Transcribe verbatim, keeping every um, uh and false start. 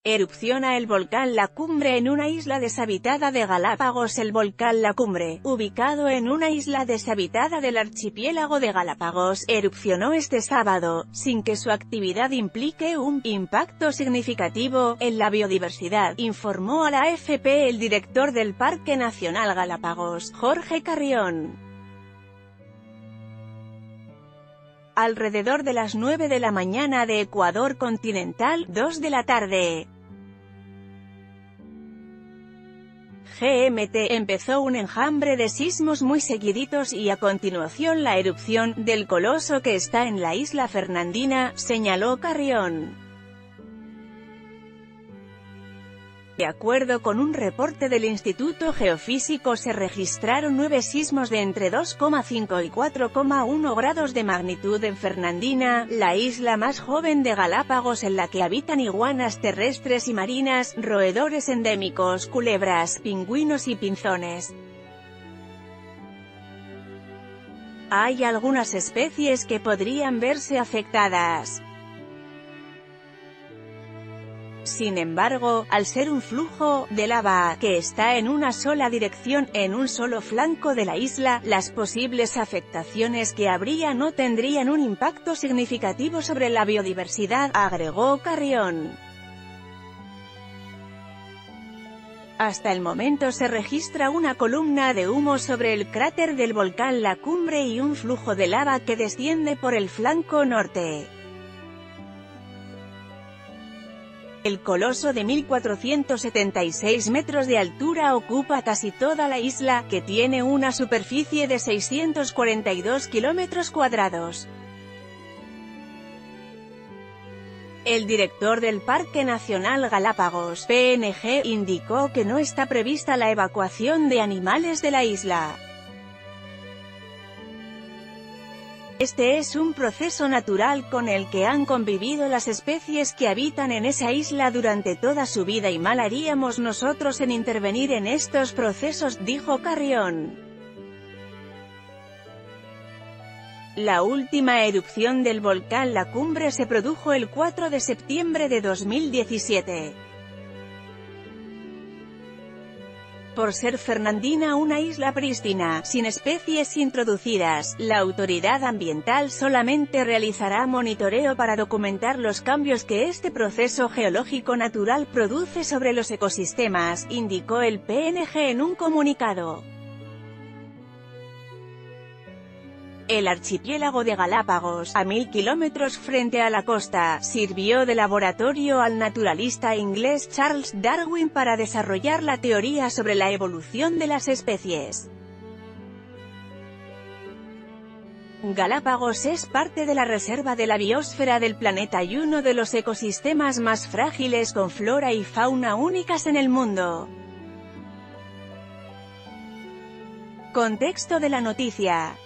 Erupciona el volcán La Cumbre en una isla deshabitada de Galápagos. El volcán La Cumbre, ubicado en una isla deshabitada del archipiélago de Galápagos, erupcionó este sábado, sin que su actividad implique un impacto significativo en la biodiversidad, informó a la A F P el director del Parque Nacional Galápagos, Jorge Carrión. Alrededor de las nueve de la mañana de Ecuador continental, dos de la tarde G M T, empezó un enjambre de sismos muy seguiditos y a continuación la erupción del coloso que está en la isla Fernandina, señaló Carrión. De acuerdo con un reporte del Instituto Geofísico, se registraron nueve sismos de entre dos coma cinco y cuatro coma uno grados de magnitud en Fernandina, la isla más joven de Galápagos en la que habitan iguanas terrestres y marinas, roedores endémicos, culebras, pingüinos y pinzones. Hay algunas especies que podrían verse afectadas. Sin embargo, al ser un flujo de lava que está en una sola dirección, en un solo flanco de la isla, las posibles afectaciones que habría no tendrían un impacto significativo sobre la biodiversidad, agregó Carrión. Hasta el momento se registra una columna de humo sobre el cráter del volcán La Cumbre y un flujo de lava que desciende por el flanco norte. El coloso de mil cuatrocientos setenta y seis metros de altura ocupa casi toda la isla, que tiene una superficie de seiscientos cuarenta y dos kilómetros cuadrados. El director del Parque Nacional Galápagos, P N G, indicó que no está prevista la evacuación de animales de la isla. Este es un proceso natural con el que han convivido las especies que habitan en esa isla durante toda su vida y mal haríamos nosotros en intervenir en estos procesos, dijo Carrión. La última erupción del volcán La Cumbre se produjo el cuatro de septiembre de dos mil diecisiete. Por ser Fernandina una isla prístina, sin especies introducidas, la autoridad ambiental solamente realizará monitoreo para documentar los cambios que este proceso geológico natural produce sobre los ecosistemas, indicó el P N G en un comunicado. El archipiélago de Galápagos, a mil kilómetros frente a la costa, sirvió de laboratorio al naturalista inglés Charles Darwin para desarrollar la teoría sobre la evolución de las especies. Galápagos es parte de la reserva de la biosfera del planeta y uno de los ecosistemas más frágiles con flora y fauna únicas en el mundo. Contexto de la noticia.